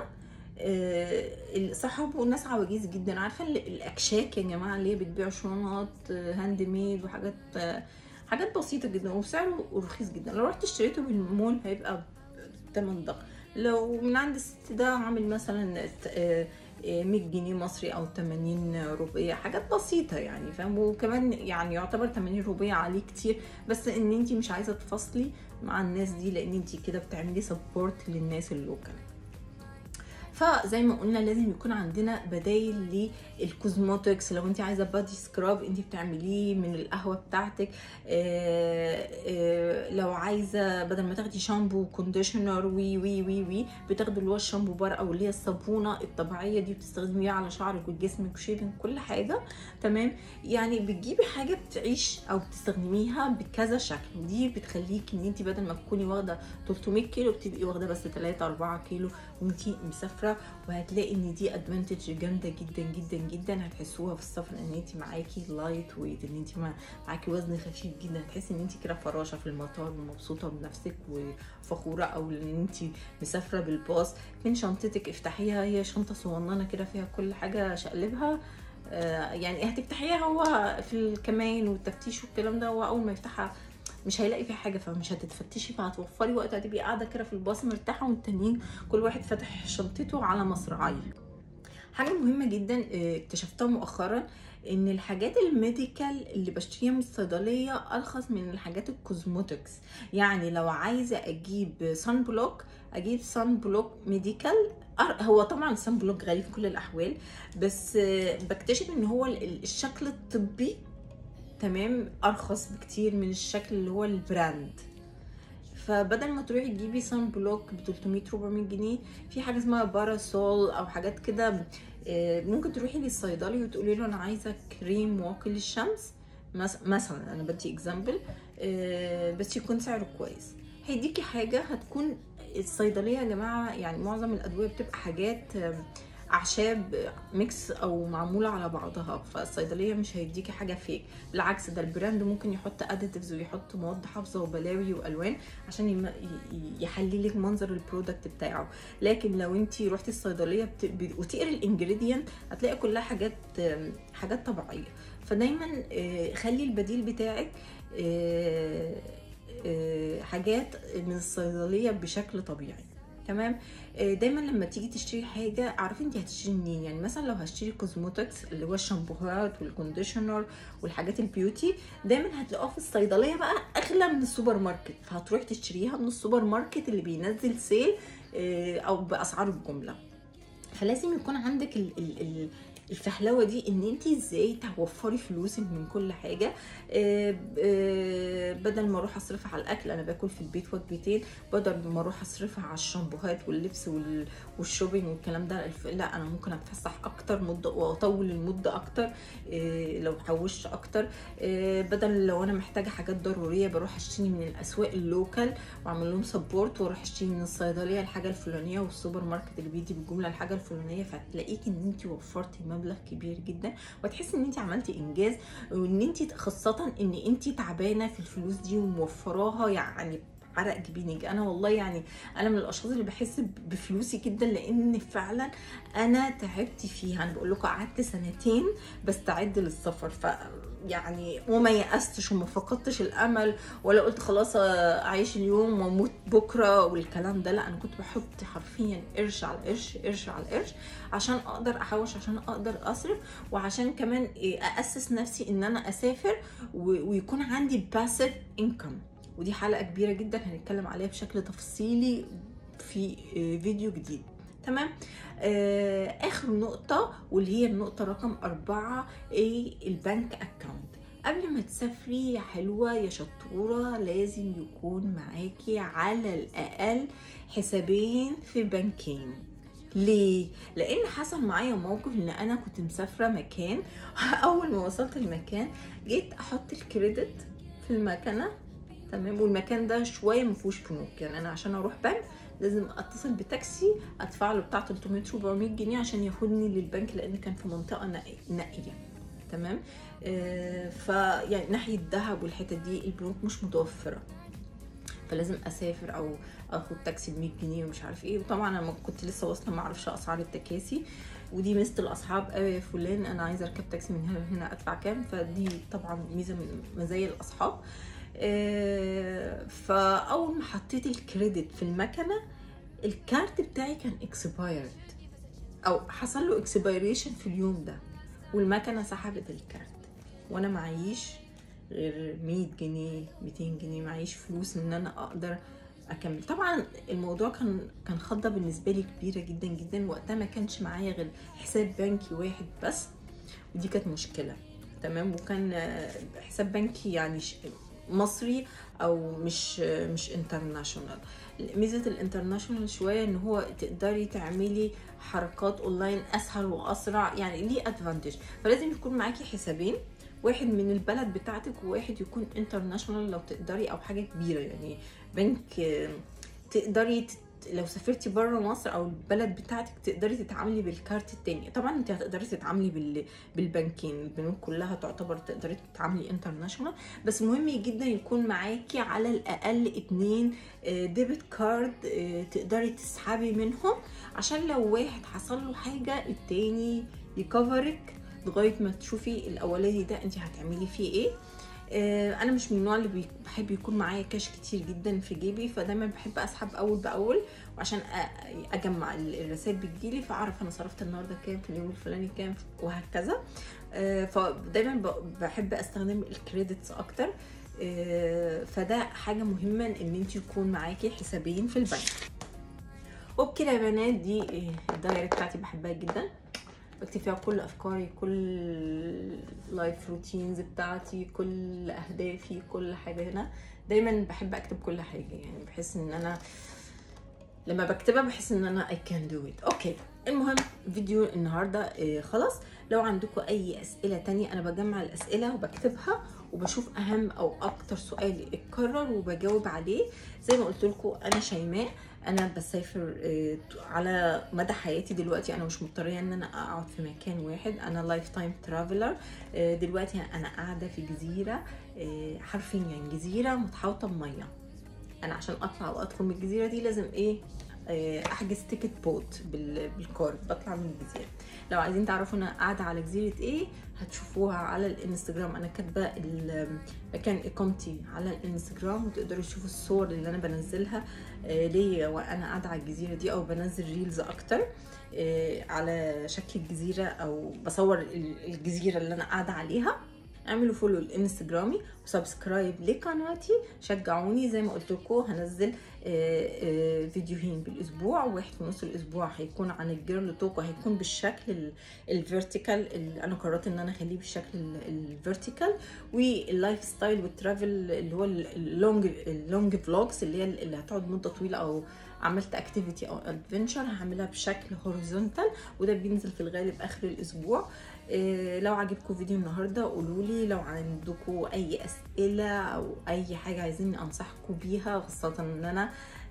آه صاحبه ناس عواجيز جدا، عارفه الاكشاك يا جماعه اللي هي بتبيع شنط هاند ميد وحاجات آه حاجات بسيطه جدا وسعره رخيص جدا. لو رحت اشتريته من المول هيبقى تمن ضغط، لو من عند الست ده عامل مثلا آه مية جنيه مصري او تمانين روبيه، حاجات بسيطه يعني، فاهم؟ وكمان يعني يعتبر تمانين روبيه عليه كتير، بس ان انت مش عايزه تفصلي مع الناس دي لان انت كده بتعملي سبورت للناس اللوكال. فزي ما قلنا لازم يكون عندنا بدايل للكوزموتكس. لو انت عايزه بادي سكراب انت بتعمليه من القهوه بتاعتك، آآ آآ لو عايزه بدل ما تاخدي شامبو كونديشنر وي وي وي وي بتاخدي اللي هو الشامبو بار او اللي هي الصابونه الطبيعيه دي وتستخدميها على شعرك وجسمك وشيبنج كل حاجه، تمام؟ يعني بتجيبي حاجه بتعيش او بتستخدميها بكذا شكل، دي بتخليكي ان انت بدل ما تكوني واخده تلتمية كيلو بتبقي واخده بس تلاتة أربعة كيلو وانت مسافره. وهتلاقي ان دي ادفانتج جامده جدا جدا جدا، هتحسوها في السفر ان انت معاكي لايت ويت، ان انت معاكي وزن خفيف جدا، هتحسي ان انت كده فراشه في المطار ومبسوطه بنفسك وفخوره. او ان انت مسافره بالباص من شنطتك افتحيها، هي شنطه صغننه كده فيها كل حاجه شقلبها، آه يعني هتفتحيها هو في الكمان والتفتيش والكلام ده، هو اول ما يفتحها مش هيلاقي فيها حاجه فمش هتتفتشي، فهتوفري وقت، هتبقي قاعده كده في الباص مرتاحه والتانيين كل واحد فاتح شنطته على مصراعيه. حاجه مهمه جدا اكتشفتها مؤخرا ان الحاجات الميديكال اللي بشتريها من الصيدليه ارخص من الحاجات الكوزموتكس. يعني لو عايزه اجيب سان بلوك اجيب سان بلوك ميديكال، هو طبعا السان بلوك غالي في كل الاحوال، بس بكتشف ان هو الشكل الطبي تمام ارخص بكتير من الشكل اللي هو البراند. فبدل ما تروحي تجيبي سان بلوك ب تلتمية أربعمية جنيه، في حاجه اسمها باراسول او حاجات كده، ممكن تروحي للصيدلي وتقولي له انا عايزه كريم واقي للشمس مثلا، انا بدي اكزامبل، بس يكون سعره كويس، هيديكي حاجه هتكون الصيدليه يا جماعه. يعني معظم الادويه بتبقى حاجات اعشاب ميكس او معموله على بعضها، فالصيدليه مش هيديكي حاجه فيك، بالعكس ده البراند ممكن يحط اديتيفز ويحط مواد حافظه وبلاوي والوان عشان يحلي لك منظر البرودكت بتاعه. لكن لو انت رحتي الصيدليه بت... وتقري الانجريدينت هتلاقي كلها حاجات حاجات طبيعيه. فدايما خلي البديل بتاعك حاجات من الصيدليه بشكل طبيعي، تمام. دايما لما تيجي تشتري حاجه اعرفي انت هتشتري منين. يعني مثلا لو هشتري كوزموتكس اللي هو الشامبوهات والكونديشنر والحاجات البيوتي، دايما هتلاقوها في الصيدليه بقى اغلى من السوبر ماركت، فهتروحي تشتريها من السوبر ماركت اللي بينزل سيل او باسعار الجمله. فلازم يكون عندك ال ال ال الفهلوه دي ان انت ازاي توفري فلوسك من كل حاجه. آآ آآ بدل ما اروح اصرفها على الاكل، انا باكل في البيت وجبتين، بدل ما اروح اصرفها على الشامبوهات واللبس والشوبينج والكلام ده، لا انا ممكن اتفسح اكتر مده واطول المده اكتر لو حوشت اكتر. بدل لو انا محتاجه حاجات ضروريه بروح اشتري من الاسواق اللوكال واعمل لهم سبورت، واروح اشتري من الصيدليه الحاجه الفلانيه والسوبر ماركت اللي بيدي بالجمله الحاجه الفلانيه. فتلاقيكي ان انت وفرتي مبلغ كبير جدا، وتحسي ان انت عملتي انجاز، وان انت خاصه ان انت تعبانه في الفلوس دي وموفراها يعني عرق جبينك. انا والله يعني انا من الاشخاص اللي بحس بفلوسي جدا، لان فعلا انا تعبت فيها. انا بقول لكم قعدت سنتين بستعد للسفر، ف يعني وما يأستش وما فقدتش الامل، ولا قلت خلاص اعيش اليوم واموت بكره والكلام ده. لا، انا كنت بحط حرفيا قرش على قرش قرش على قرش عشان اقدر احوش، عشان اقدر اصرف، وعشان كمان اسس نفسي ان انا اسافر ويكون عندي باسيف انكم. ودي حلقه كبيره جدا هنتكلم عليها بشكل تفصيلي في فيديو جديد. تمام. آه اخر نقطه واللي هي النقطه رقم أربعة، ايه البنك اكاونت. قبل ما تسافري يا حلوه يا شطوره لازم يكون معاكي على الاقل حسابين في بنكين. ليه؟ لان حصل معايا موقف ان انا كنت مسافره مكان اول ما وصلت المكان جيت احط الكريدت في المكنه، تمام، والمكان ده شويه ما فيهوش بنوك. يعني انا عشان اروح بنك لازم اتصل بتاكسي ادفع له بتاع ثلاثمية أربعمية جنيه عشان ياخدني للبنك، لان كان في منطقه نائيه. تمام. آه فيعني ناحيه دهب والحته دي البنوك مش متوفره، فلازم اسافر او اخد تاكسي ب مية جنيه ومش عارف ايه. وطبعا انا كنت لسه واصله ما اعرفش اسعار التكاسي، ودي ميزه الاصحاب قوي يا فلان انا عايزه اركب تاكسي من هنا هنا ادفع كام. فدي طبعا ميزه من مزايا الاصحاب. آه فاول ما حطيت الكريدت في المكنه الكارت بتاعي كان اكسبايرد او حصل له اكسبيريشن في اليوم ده، والمكنه سحبت الكارت وانا معيش غير مية جنيه ميتين جنيه، معيش فلوس ان انا اقدر اكمل. طبعا الموضوع كان كان خضه بالنسبه لي كبيره جدا جدا. وقتها ما كانش معايا غير حساب بنكي واحد بس، ودي كانت مشكله. تمام. وكان حساب بنكي يعني مصري او مش مش انترناشونال. ميزه الانترناشونال شويه ان هو تقدري تعملي حركات اونلاين اسهل واسرع، يعني ليه ادفانتج. فلازم يكون معاكي حسابين، واحد من البلد بتاعتك وواحد يكون انترناشونال لو تقدري، او حاجه كبيره يعني بنك تقدري لو سافرتي بره مصر او البلد بتاعتك تقدري تتعاملي بالكارت التاني. طبعا انت هتقدري تتعاملي بال... بالبنكين، البنوك كلها تعتبر تقدري تتعاملي انترناشونال، بس مهم جدا يكون معاكي على الاقل اتنين ديبت كارد تقدري تسحبي منهم، عشان لو واحد حصل له حاجه التاني يكفرك لغايه ما تشوفي الاولاني ده انت هتعملي فيه ايه. انا مش من النوع اللي بحب يكون معايا كاش كتير جدا في جيبي، فدايما بحب اسحب اول باول وعشان اجمع الرسائل بتجيلي فاعرف انا صرفت النهارده كام في اليوم الفلاني كام وهكذا. فدايما بحب استخدم الكريدتس اكتر. فده حاجه مهمه ان انت يكون معاكي حسابين في البنك. وبكده يا بنات دي الدايره بتاعتي بحبها جدا، بكتب فيها كل افكاري، كل لايف روتينز بتاعتي، كل اهدافي، كل حاجه. هنا دايما بحب اكتب كل حاجه، يعني بحس ان انا لما بكتبها بحس ان انا I can do it. اوكي، المهم فيديو النهارده آه خلاص. لو عندكم اي اسئله تانية انا بجمع الاسئله وبكتبها وبشوف اهم او اكتر سؤال اتكرر وبجاوب عليه. زي ما قلت لكم انا شيماء، انا بسافر آه على مدى حياتي. دلوقتي انا مش مضطريه ان انا اقعد في مكان واحد، انا لايف تايم ترافلر. آه دلوقتي انا قاعده في جزيره، آه حرفيا جزيره متحوطه بميه. انا عشان اطلع وادخل من الجزيره دي لازم ايه احجز تيكت بوت بالكارد بطلع من الجزيره. لو عايزين تعرفوا انا قاعده على جزيره ايه هتشوفوها على الانستجرام، انا كاتبه مكان اقامتي على الانستجرام وتقدروا تشوفوا الصور اللي انا بنزلها ليا وانا قاعده على الجزيره دي، او بنزل ريلز اكتر على شكل الجزيره او بصور الجزيره اللي انا قاعده عليها. اعملوا فولو لانستجرامي وسبسكرايب لقناتي، شجعوني. زي ما قلت لكم هنزل فيديوهين بالاسبوع، واحد في نص الاسبوع هيكون عن الجيرل توك وهيكون بالشكل الفيرتيكال اللي انا قررت ان انا اخليه بالشكل الفيرتيكال، واللايف ستايل والترافل اللي هو اللونج اللونج فلوجز اللي هي اللي هتقعد مده طويله، او عملت اكتيفيتي او ادفنتشر هعملها بشكل هوريزونتال، وده بينزل في الغالب اخر الاسبوع. إيه لو عجبكم فيديو النهارده قولوا لي، لو عندكم اي اسئله او اي حاجه عايزيني انصحكم بيها، خاصه ان انا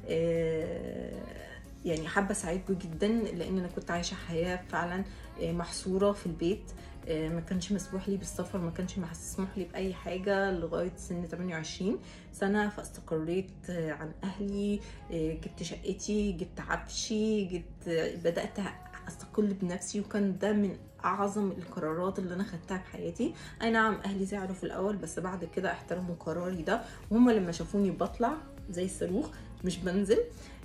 إيه يعني حابه اساعدكم جدا، لان انا كنت عايشه حياه فعلا محصوره في البيت، ما كانش مسموح لي بالسفر، ما كانش مسموح لي باي حاجه لغايه سن ثمانية وعشرين سنه. فاستقريت عن اهلي، جبت شقتي، جبت عفشي، جبت بدات استقل بنفسي، وكان ده من اعظم القرارات اللي انا خدتها في حياتي. اي نعم اهلي زعلوا في الاول، بس بعد كده احترموا قراري ده، وهم لما شافوني بطلع زي الصاروخ مش بنزل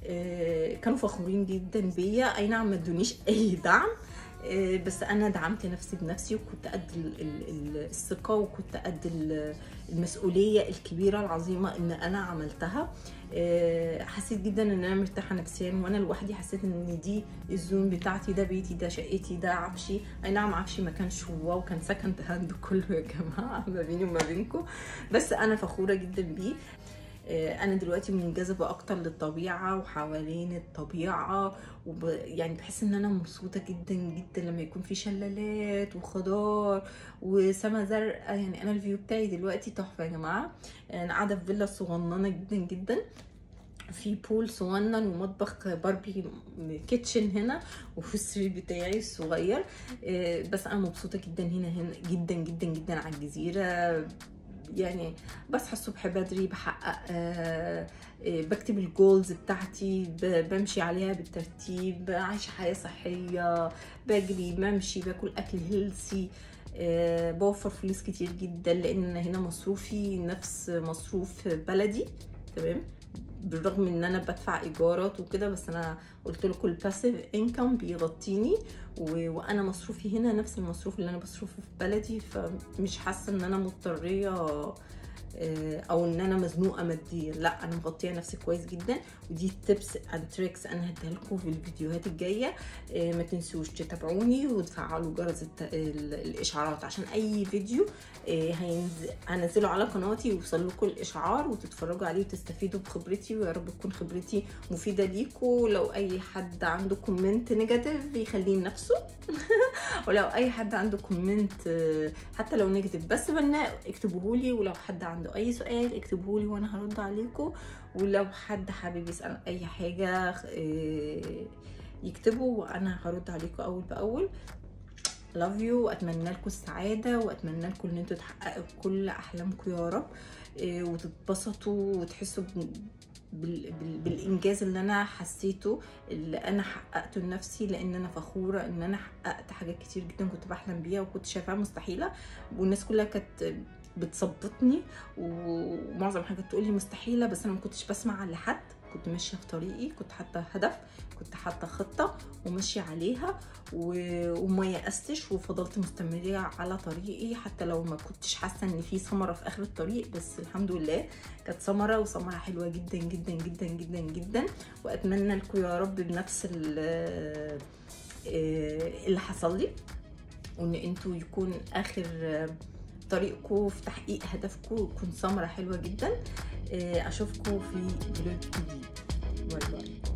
كانوا فخورين جدا بيا. اي نعم ما ادونيش اي دعم، بس انا دعمت نفسي بنفسي، وكنت قد الثقه، وكنت قد المسؤوليه الكبيره العظيمه ان انا عملتها. حسيت جدا ان انا مرتاحه نفسيا وانا لوحدي، حسيت ان دي الزون بتاعتي، ده بيتي، ده شقتي، ده عفشي. اي نعم عفشي ما كانش واو، كان سكند هاند كله يا جماعه ما بيني وما بينكم، بس انا فخوره جدا بيه. انا دلوقتي منجذبه اكتر للطبيعه وحوالين الطبيعه، وب... يعني بحس ان انا مبسوطه جدا جدا لما يكون في شلالات وخضار وسما زرقاء. يعني انا الفيو بتاعي دلوقتي تحفه يا جماعه. انا قاعده في فيلا صغننه جدا جدا، في بول صغنن ومطبخ باربي كيتشن هنا، وفي السرير بتاعي الصغير. بس انا مبسوطه جدا هنا هنا جدا جدا جدا على الجزيره. يعني بصحى الصبح بدري، بحقق آه بكتب الجولز بتاعتي، بمشي عليها بالترتيب، عايشه حياه صحيه، بجري، بمشي، باكل اكل هيلثي، آه بوفر فلوس كتير جدا، لان هنا مصروفي نفس مصروف بلدي تمام، بالرغم ان انا بدفع ايجارات وكده، بس انا قلت لكم الباسيف انكم بيغطيني، وانا مصروفي هنا نفس المصروف اللي انا بصرفه في بلدي، فمش حاسه ان انا مضطريه او ان انا مزنوقه ماديا، لا انا مغطيه نفسي كويس جدا. ودي تيبس اند تريكس انا هديها لكم في الفيديوهات الجايه. ما تنسوش تتابعوني وتفعلوا جرس الاشعارات عشان اي فيديو هنزله على قناتي يوصل لكم الاشعار وتتفرجوا عليه وتستفيدوا بخبرتي، ويا رب تكون خبرتي مفيده ليكم. لو اي حد عنده كومنت نيجاتيف يخليه لنفسه ولو اي حد عنده كومنت حتى لو نيجاتيف بس بناء اكتبوه لي، ولو حد عنده اي سؤال اكتبوه لي وانا هرد عليكم، ولو حد حابب يسال اي حاجه يكتبه وانا هرد عليكم اول باول. love you، واتمنى لكم السعاده، واتمنى لكم ان انتوا تحققوا كل احلامكم يا رب، وتتبسطوا وتحسوا بالانجاز اللي انا حسيته، اللي انا حققته لنفسي، لان انا فخوره ان انا حققت حاجات كتير جدا كنت بحلم بيها وكنت شايفاها مستحيله، والناس كلها كانت بتثبطني ومعظم حاجات تقول لي مستحيله، بس انا ما كنتش بسمع لحد، كنت ماشيه في طريقي، كنت حاطه هدف، كنت حاطه خطه وماشيه عليها وما يأستش، وفضلت مستمره على طريقي حتى لو ما كنتش حاسه ان في ثمره في اخر الطريق، بس الحمد لله كانت ثمره، وثمره حلوه جدا جدا جدا جدا جدا. واتمنى لكم يا رب بنفس اللي حصل لي، وان انتوا يكون اخر طريقكم في تحقيق هدفكم يكون ثمره حلوه جدا. اشوفكم في فيديو جديد. باي باي.